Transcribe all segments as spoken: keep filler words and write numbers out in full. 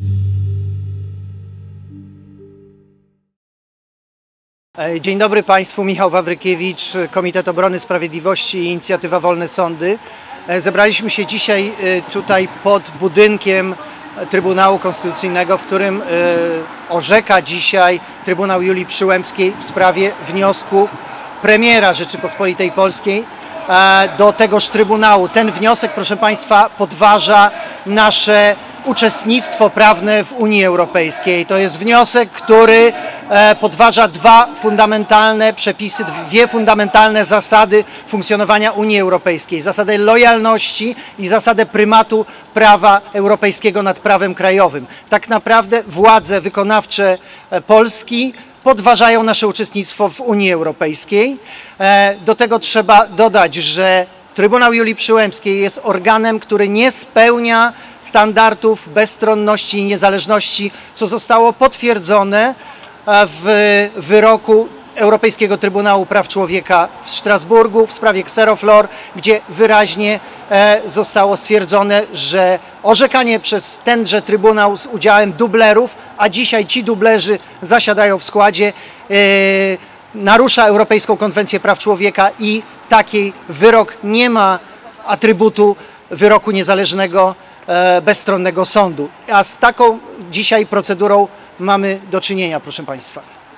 Dzień dobry Państwu, Michał Wawrykiewicz, Komitet Obrony Sprawiedliwości i Inicjatywa Wolne Sądy. Zebraliśmy się dzisiaj tutaj pod budynkiem Trybunału Konstytucyjnego, w którym orzeka dzisiaj Trybunał Julii Przyłębskiej w sprawie wniosku premiera Rzeczypospolitej Polskiej do tegoż Trybunału. Ten wniosek, proszę Państwa, podważa nasze uczestnictwo prawne w Unii Europejskiej. To jest wniosek, który podważa dwa fundamentalne przepisy, dwie fundamentalne zasady funkcjonowania Unii Europejskiej. Zasadę lojalności i zasadę prymatu prawa europejskiego nad prawem krajowym. Tak naprawdę władze wykonawcze Polski podważają nasze uczestnictwo w Unii Europejskiej. Do tego trzeba dodać, że Trybunał Julii Przyłębskiej jest organem, który nie spełnia standardów bezstronności i niezależności, co zostało potwierdzone w wyroku Europejskiego Trybunału Praw Człowieka w Strasburgu w sprawie Xeroflor, gdzie wyraźnie zostało stwierdzone, że orzekanie przez tenże Trybunał z udziałem dublerów, a dzisiaj ci dublerzy zasiadają w składzie, narusza Europejską Konwencję Praw Człowieka i taki wyrok nie ma atrybutu wyroku niezależnego, bezstronnego sądu. A z taką dzisiaj procedurą mamy do czynienia, proszę Państwa.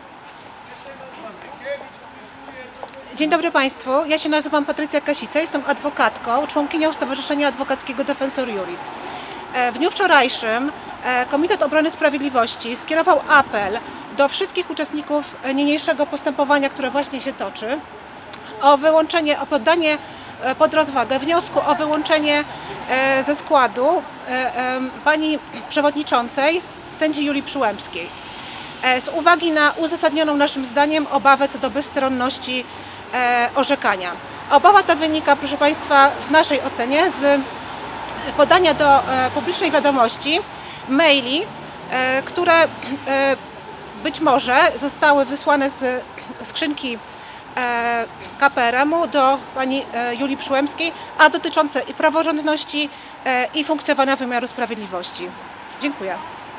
Dzień dobry Państwu, ja się nazywam Patrycja Kasica, jestem adwokatką, członkinią Stowarzyszenia Adwokackiego Defensor Juris. W dniu wczorajszym Komitet Obrony Sprawiedliwości skierował apel do wszystkich uczestników niniejszego postępowania, które właśnie się toczy, o wyłączenie, o poddanie pod rozwagę wniosku o wyłączenie ze składu pani przewodniczącej, sędzi Julii Przyłębskiej, z uwagi na uzasadnioną naszym zdaniem obawę co do bezstronności orzekania. Obawa ta wynika, proszę Państwa, w naszej ocenie z podania do publicznej wiadomości maili, które być może zostały wysłane z skrzynki K P R M-u do pani Julii Przyłębskiej, a dotyczące i praworządności, i funkcjonowania wymiaru sprawiedliwości. Dziękuję.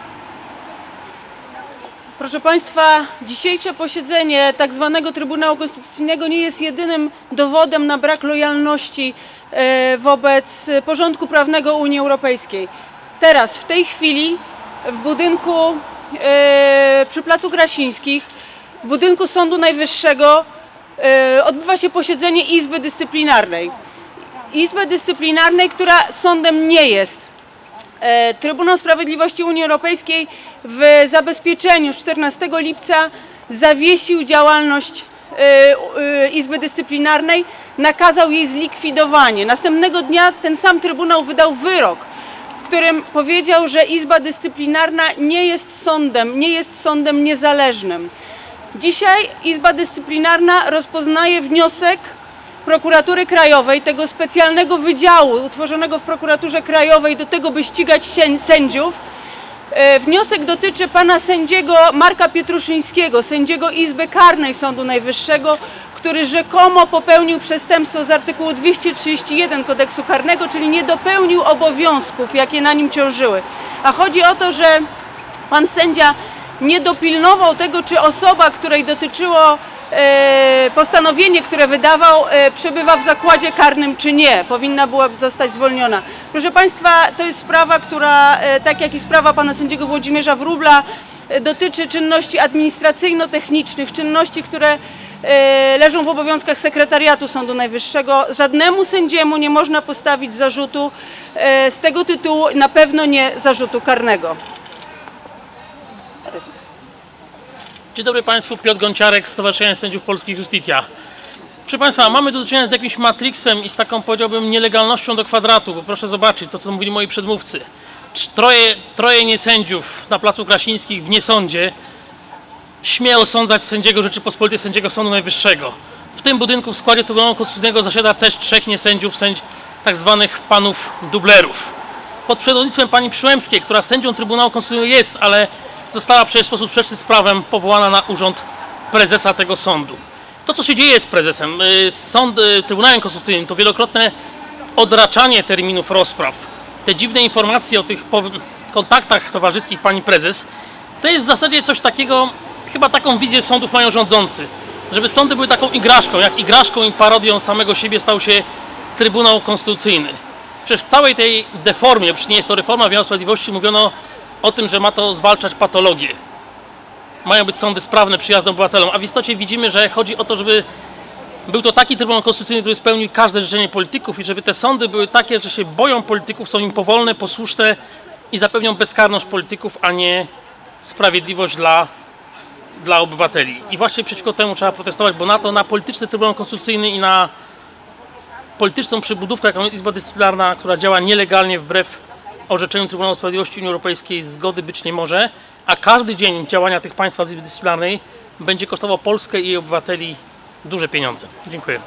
Proszę Państwa, dzisiejsze posiedzenie tak zwanego Trybunału Konstytucyjnego nie jest jedynym dowodem na brak lojalności wobec porządku prawnego Unii Europejskiej. Teraz, w tej chwili, w budynku przy Placu Grasińskich, w budynku Sądu Najwyższego odbywa się posiedzenie Izby Dyscyplinarnej. Izby Dyscyplinarnej, która sądem nie jest. Trybunał Sprawiedliwości Unii Europejskiej w zabezpieczeniu z czternastego lipca zawiesił działalność Izby Dyscyplinarnej, nakazał jej zlikwidowanie. Następnego dnia ten sam Trybunał wydał wyrok, w którym powiedział, że Izba Dyscyplinarna nie jest sądem, nie jest sądem niezależnym. Dzisiaj Izba Dyscyplinarna rozpoznaje wniosek Prokuratury Krajowej, tego specjalnego wydziału utworzonego w Prokuraturze Krajowej do tego, by ścigać sędziów. Wniosek dotyczy pana sędziego Marka Pietruszyńskiego, sędziego Izby Karnej Sądu Najwyższego, który rzekomo popełnił przestępstwo z artykułu dwieście trzydzieści jeden Kodeksu Karnego, czyli nie dopełnił obowiązków, jakie na nim ciążyły. A chodzi o to, że pan sędzia nie dopilnował tego, czy osoba, której dotyczyło postanowienie, które wydawał, przebywa w zakładzie karnym, czy nie. Powinna była zostać zwolniona. Proszę Państwa, to jest sprawa, która, tak jak i sprawa pana sędziego Włodzimierza Wróbla, dotyczy czynności administracyjno-technicznych, czynności, które leżą w obowiązkach sekretariatu Sądu Najwyższego. Żadnemu sędziemu nie można postawić zarzutu z tego tytułu, na pewno nie zarzutu karnego. Dzień dobry Państwu, Piotr Gąciarek, Stowarzyszenie Sędziów Polskich Justitia. Proszę Państwa, mamy do czynienia z jakimś matriksem i z taką, powiedziałbym, nielegalnością do kwadratu, bo proszę zobaczyć to, co mówili moi przedmówcy. Troje, troje niesędziów na Placu Grasińskich w niesądzie śmie osądzać sędziego Rzeczypospolitej, sędziego Sądu Najwyższego. W tym budynku w składzie Trybunału Konstytucyjnego zasiada też trzech niesędziów, sędzi, tak zwanych panów dublerów. Pod przewodnictwem pani Przyłębskiej, która sędzią Trybunału Konstytucyjnego jest, ale została przecież w sposób sprzeczny z prawem powołana na urząd prezesa tego sądu. To, co się dzieje z prezesem, sąd, Trybunałem Konstytucyjnym, to wielokrotne odraczanie terminów rozpraw. Te dziwne informacje o tych kontaktach towarzyskich pani prezes, to jest w zasadzie coś takiego, chyba taką wizję sądów mają rządzący, żeby sądy były taką igraszką, jak igraszką i parodią samego siebie stał się Trybunał Konstytucyjny. Przecież w całej tej deformie, przecież nie jest to reforma wymiaru sprawiedliwości, mówiono o tym, że ma to zwalczać patologię. Mają być sądy sprawne, przyjazne obywatelom, a w istocie widzimy, że chodzi o to, żeby był to taki Trybunał Konstytucyjny, który spełnił każde życzenie polityków i żeby te sądy były takie, że się boją polityków, są im powolne, posłuszne i zapewnią bezkarność polityków, a nie sprawiedliwość dla, dla obywateli. I właśnie przeciwko temu trzeba protestować, bo na to, na polityczny Trybunał Konstytucyjny i na polityczną przybudówkę, jaką jest Izba Dyscyplinarna, która działa nielegalnie wbrew orzeczeniu Trybunału Sprawiedliwości Unii Europejskiej, zgody być nie może, a każdy dzień działania tych państwa z Izby Dyscyplinarnej będzie kosztował Polskę i jej obywateli duże pieniądze. Dziękuję.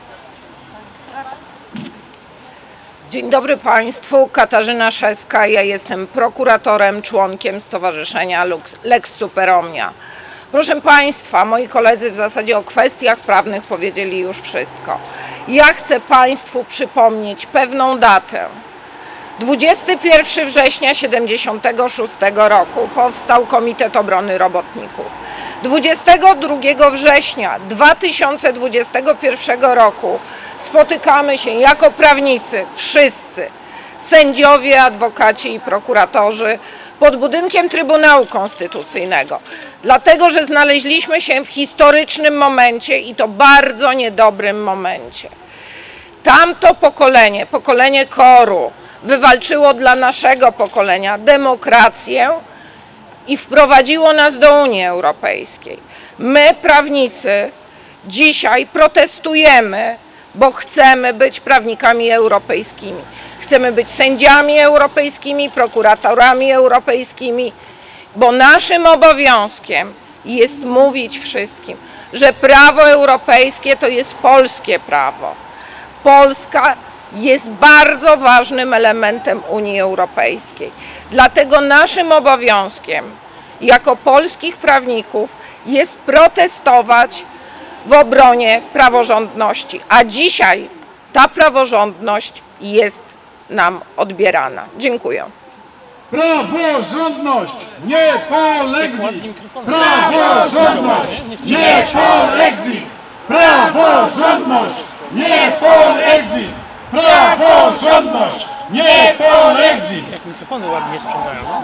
Dzień dobry Państwu, Katarzyna Szeska, ja jestem prokuratorem, członkiem Stowarzyszenia Lex Super Omnia. Proszę Państwa, moi koledzy w zasadzie o kwestiach prawnych powiedzieli już wszystko. Ja chcę Państwu przypomnieć pewną datę. dwudziestego pierwszego września tysiąc dziewięćset siedemdziesiątego szóstego roku powstał Komitet Obrony Robotników. dwudziestego drugiego września dwa tysiące dwudziestego pierwszego roku spotykamy się jako prawnicy, wszyscy, sędziowie, adwokaci i prokuratorzy pod budynkiem Trybunału Konstytucyjnego, dlatego że znaleźliśmy się w historycznym momencie i to bardzo niedobrym momencie. Tamto pokolenie, pokolenie koru, wywalczyło dla naszego pokolenia demokrację i wprowadziło nas do Unii Europejskiej. My, prawnicy, dzisiaj protestujemy, bo chcemy być prawnikami europejskimi. Chcemy być sędziami europejskimi, prokuratorami europejskimi, bo naszym obowiązkiem jest mówić wszystkim, że prawo europejskie to jest polskie prawo. Polska jest bardzo ważnym elementem Unii Europejskiej. Dlatego naszym obowiązkiem jako polskich prawników jest protestować w obronie praworządności, a dzisiaj ta praworządność jest nam odbierana. Dziękuję. Praworządność, nie polexit! Praworządność, nie polexit! Praworządność, nie polexit! Praworządność, nie polexit! Jak mikrofony ładnie sprzątają, no?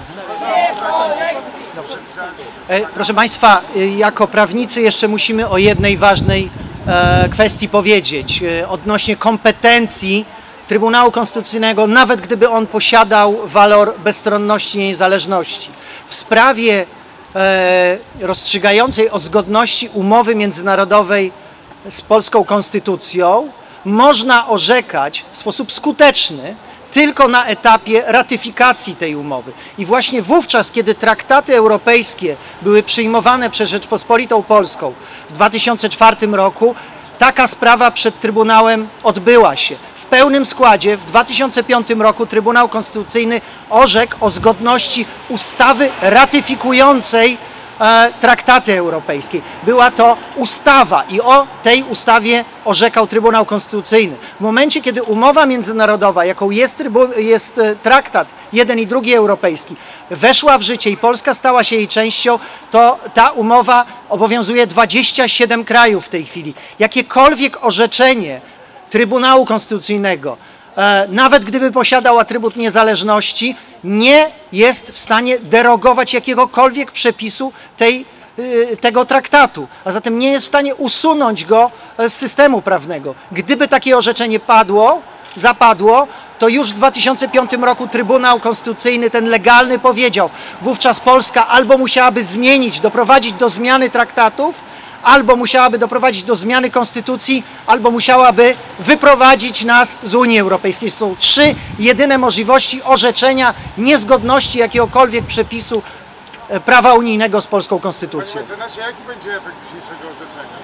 Proszę Państwa, jako prawnicy jeszcze musimy o jednej ważnej kwestii powiedzieć odnośnie kompetencji Trybunału Konstytucyjnego, nawet gdyby on posiadał walor bezstronności i niezależności. W sprawie rozstrzygającej o zgodności umowy międzynarodowej z polską konstytucją można orzekać w sposób skuteczny tylko na etapie ratyfikacji tej umowy. I właśnie wówczas, kiedy traktaty europejskie były przyjmowane przez Rzeczpospolitą Polską w dwa tysiące czwartym roku, taka sprawa przed Trybunałem odbyła się. W pełnym składzie w dwa tysiące piątym roku Trybunał Konstytucyjny orzekł o zgodności ustawy ratyfikującej e, traktaty europejskie. Była to ustawa i o tej ustawie orzekał Trybunał Konstytucyjny. W momencie, kiedy umowa międzynarodowa, jaką jest, jest traktat jeden i drugi europejski, weszła w życie i Polska stała się jej częścią, to ta umowa obowiązuje dwadzieścia siedem krajów w tej chwili. Jakiekolwiek orzeczenie Trybunału Konstytucyjnego, e, nawet gdyby posiadał atrybut niezależności, nie jest w stanie derogować jakiegokolwiek przepisu tej, y, tego traktatu, a zatem nie jest w stanie usunąć go z systemu prawnego. Gdyby takie orzeczenie padło, zapadło, to już w dwa tysiące piątym roku Trybunał Konstytucyjny, ten legalny, powiedział, wówczas Polska albo musiałaby zmienić, doprowadzić do zmiany traktatów, albo musiałaby doprowadzić do zmiany konstytucji, albo musiałaby wyprowadzić nas z Unii Europejskiej. Są trzy jedyne możliwości orzeczenia niezgodności jakiegokolwiek przepisu prawa unijnego z polską konstytucją. Panie mecenasie, jaki będzie efekt dzisiejszego orzeczenia?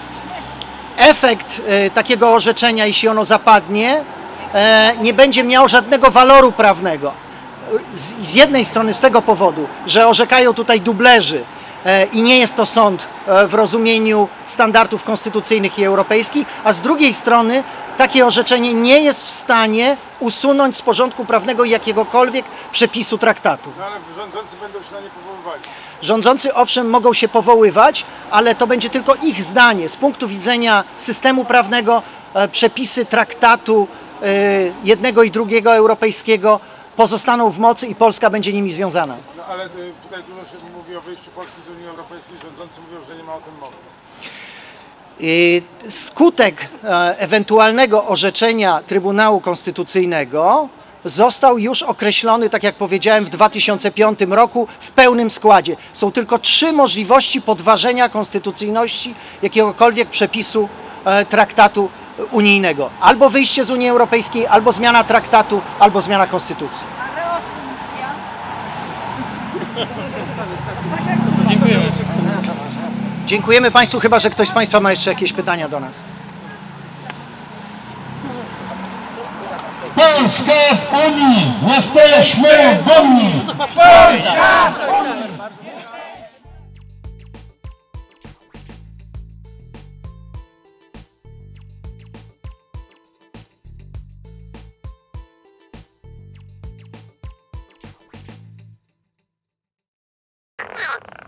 Efekt e, takiego orzeczenia, jeśli ono zapadnie, e, nie będzie miał żadnego waloru prawnego. Z, z jednej strony z tego powodu, że orzekają tutaj dublerzy, e, i nie jest to sąd e, w rozumieniu standardów konstytucyjnych i europejskich, a z drugiej strony takie orzeczenie nie jest w stanie usunąć z porządku prawnego jakiegokolwiek przepisu traktatu. No ale rządzący będą się na nie powoływali. Rządzący owszem mogą się powoływać, ale to będzie tylko ich zdanie. Z punktu widzenia systemu prawnego e, przepisy traktatu e, jednego i drugiego europejskiego pozostaną w mocy i Polska będzie nimi związana. No ale y, tutaj dużo się mówi o wyjściu Polski z Unii Europejskiej, rządzący mówią, że nie ma o tym mowy. I skutek e, ewentualnego orzeczenia Trybunału Konstytucyjnego został już określony, tak jak powiedziałem, w dwa tysiące piątym roku w pełnym składzie. Są tylko trzy możliwości podważenia konstytucyjności jakiegokolwiek przepisu e, traktatu unijnego. Albo wyjście z Unii Europejskiej, albo zmiana traktatu, albo zmiana konstytucji. Dziękujemy. Dziękujemy Państwu, chyba że ktoś z Państwa ma jeszcze jakieś pytania do nas. Polska w Unii! Jesteśmy dumni! To chyba wszystko. Yeah.